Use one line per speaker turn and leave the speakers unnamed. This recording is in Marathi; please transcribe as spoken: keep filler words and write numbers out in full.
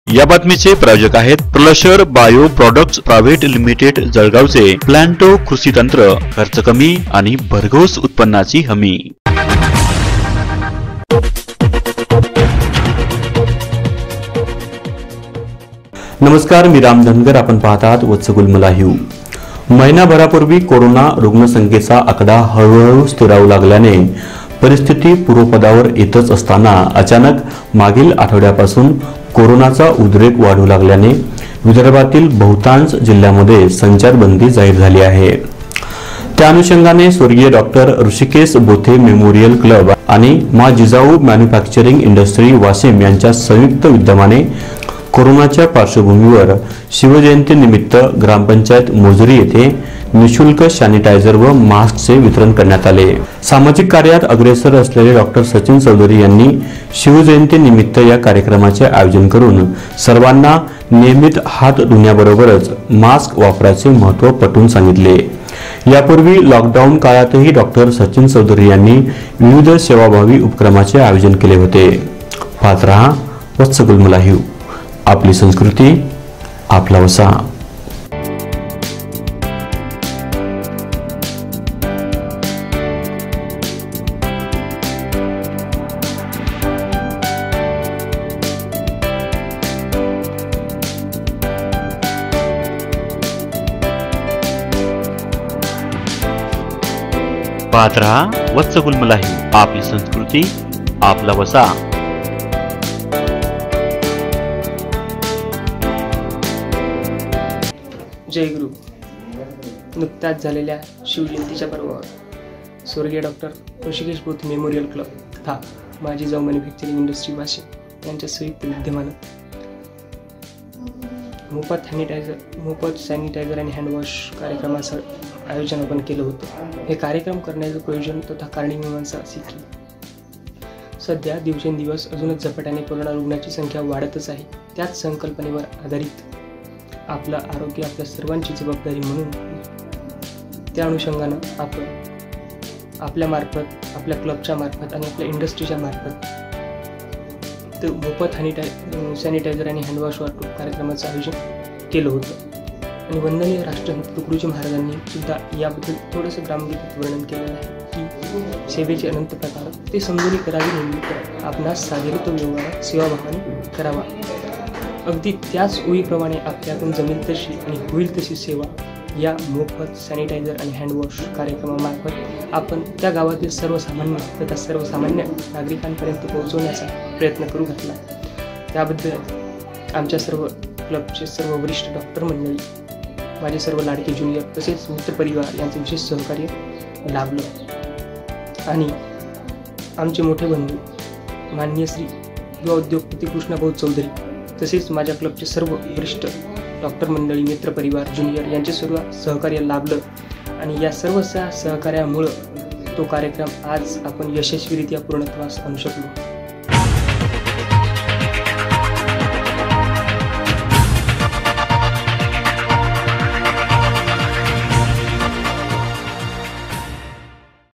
या बातमीचे प्रायोजक आहेत प्लशर बायो प्रॉडक्ट्स प्रायव्हेट लिमिटेड जळगावचे प्लांटो कृषी तंत्र, खर्च कमी आणि भरघोस उत्पन्नाची हमी।
नमस्कार, मी राम धनगर। आपण पाहत आहात वत्सगुल्म लाईव्ह। महिनाभरापूर्वी कोरोना रुग्णसंख्येचा आकडा हळूहळू स्थिरावू लागल्याने परिस्थिती पूर्वपदावर येतच असताना अचानक मागील आठवड्यापासून कोरोनाचा उद्रेक वाढू लागल्याने विदर्भातील बहुतांश जिल्ह्यांमध्ये संचारबंदी जाहीर झाली आहे। त्या अनुषंगाने स्वर्गीय डॉक्टर ऋषिकेश बोथे मेमोरियल क्लब आणि मा जिजाऊ मॅन्युफॅक्चरिंग इंडस्ट्री वाशिम यांच्या संयुक्त विद्यमाने कोरोनाच्या पार्श्वभूमीवर शिवजयंती निमित्त ग्रामपंचायत मोजरी येथे निशुल्क सॅनिटायझर व मास्कचे वितरण करण्यात आले। सामाजिक कार्यात अग्रेसर असलेले डॉक्टर सचिन चौधरी यांनी शिवजयंती निमित्त या कार्यक्रमाचे आयोजन करून सर्वांना नियमित हात धुण्याबरोबरच मास्क वापराचे महत्त्व पटवून सांगितले। यापूर्वी लॉकडाऊन काळातही डॉक्टर सचिन चौधरी यांनी विविध सेवाभावी उपक्रमाचे आयोजन केले होते। पाहत रहा वत्सगुल्म लाईव्ह, आपली संस्कृती आपला वसा।
पाहत रहा वत्सगुल्म लाईव्ह, आपली संस्कृती आपला वसा।
जय गुरु। नुकत्याच झालेल्या शिवजयंतीच्या पर्वावर स्वर्गीय डॉक्टर ऋषिकेश बोथे मेमोरियल क्लब तथा मा जिजाऊ मॅन्युफॅक्चरिंग इंडस्ट्री वाशिम यांच्या संयुक्त विद्यमाने मोफत सॅनिटायझर मोफत सॅनिटायझर आणि हँडवॉश कार्यक्रमाचं आयोजन आपण केलं होतं। हे कार्यक्रम करण्याचं प्रयोजन तथा कारणीमीमांसा अशी की सध्या दिवसेंदिवस अजूनच झपाट्याने कोरोना रुग्णाची संख्या वाढतच आहे। त्याच संकल्पनेवर आधारित आपलं आरोग्य आपल्या सर्वांची जबाबदारी म्हणून त्या अनुषंगानं आपण आपल्या मार्फत आपल्या क्लबच्या मार्फत आणि आपल्या इंडस्ट्रीच्या मार्फत ते मोफत सॅनिटाय सॅनिटायझर आणि हँडवॉश वाटप कार्यक्रमाचं आयोजन केलं होतं। आणि वंदनीय राष्ट्रसंत तुकडोजी महाराजांनी सुद्धा याबद्दल थोडंसं ग्रामगीतेत वर्णन केलेलं आहे की सेवेचे अनंत प्रकार ते समजून करावी नेहमी तर आपणास साजेल तो व्यवहार सेवाभावाने करावा। अगदी त्याच ओळीप्रमाणे आपल्याकडून जमेल तशी आणि होईल तशी सेवा या मोफत सॅनिटायझर आणि हँडवॉश कार्यक्रमामार्फत आपण त्या गावातील सर्वसामान्य तथा सर्वसामान्य नागरिकांपर्यंत पोहोचवण्याचा प्रयत्न करू घातला। त्याबद्दल आमच्या सर्व क्लबचे सर्व वरिष्ठ डॉक्टर मंडळी, माझे सर्व लाडके ज्युनियर तसेच मित्रपरिवार यांचे विशेष सहकार्य लाभलं। आणि आमचे मोठे बंधू माननीय श्री युवा उद्योगपती कृष्णाभाऊ चौधरी तसेच माझ्या क्लबचे सर्व वरिष्ठ डॉक्टर मंडळी, मित्रपरिवार, ज्युनियर यांचे सर्व सहकार्य लाभलं। आणि या सर्व सहकार्यामुळं तो कार्यक्रम आज आपण यशस्वीरित्या पूर्णत्वास आणू शकलो।